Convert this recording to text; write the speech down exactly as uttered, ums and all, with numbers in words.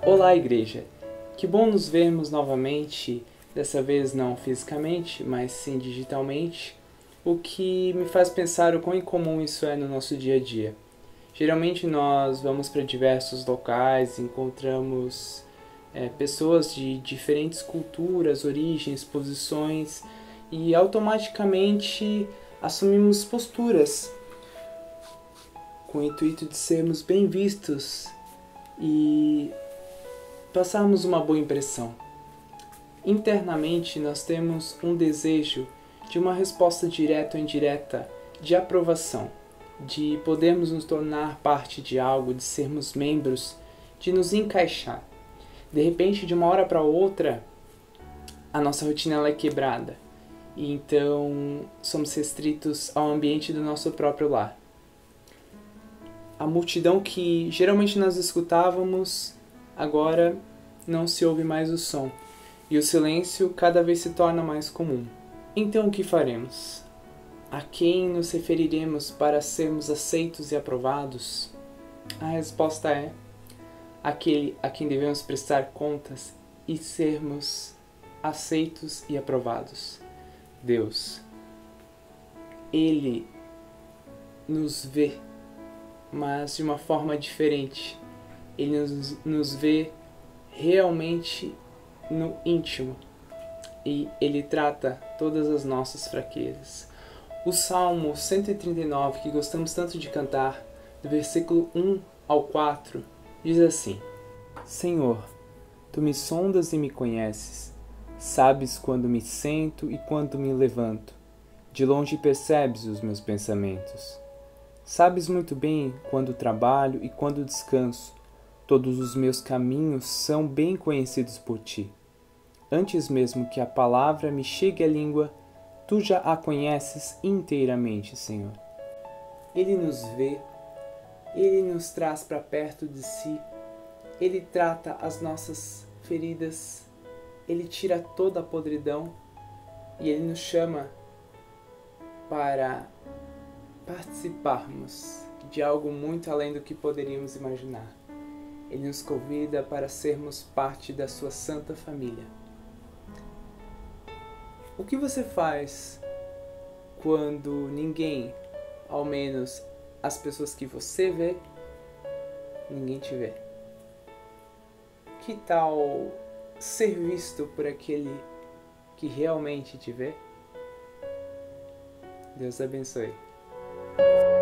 Olá, igreja! Que bom nos vermos novamente, dessa vez não fisicamente, mas sim digitalmente, o que me faz pensar o quão incomum isso é no nosso dia a dia. Geralmente nós vamos para diversos locais, encontramos é, pessoas de diferentes culturas, origens, posições e automaticamente assumimos posturas com o intuito de sermos bem vistos e passarmos uma boa impressão. Internamente nós temos um desejo de uma resposta direta ou indireta de aprovação, de podermos nos tornar parte de algo, de sermos membros, de nos encaixar. De repente, de uma hora para outra, a nossa rotina ela é quebrada e então somos restritos ao ambiente do nosso próprio lar. A multidão que geralmente nós escutávamos, agora não se ouve mais o som, e o silêncio cada vez se torna mais comum. Então o que faremos? A quem nos referiremos para sermos aceitos e aprovados? A resposta é aquele a quem devemos prestar contas e sermos aceitos e aprovados. Deus. Ele nos vê, mas de uma forma diferente. Ele nos, nos vê realmente no íntimo e Ele trata todas as nossas fraquezas. O Salmo cento e trinta e nove, que gostamos tanto de cantar, do versículo um ao quatro, diz assim: Senhor, Tu me sondas e me conheces, sabes quando me sento e quando me levanto, de longe percebes os meus pensamentos. Sabes muito bem quando trabalho e quando descanso. Todos os meus caminhos são bem conhecidos por Ti. Antes mesmo que a palavra me chegue à língua, Tu já a conheces inteiramente, Senhor. Ele nos vê, Ele nos traz para perto de si, Ele trata as nossas feridas, Ele tira toda a podridão e Ele nos chama para participarmos de algo muito além do que poderíamos imaginar. Ele nos convida para sermos parte da sua santa família. O que você faz quando ninguém, ao menos as pessoas que você vê, ninguém te vê? Que tal ser visto por aquele que realmente te vê? Deus abençoe.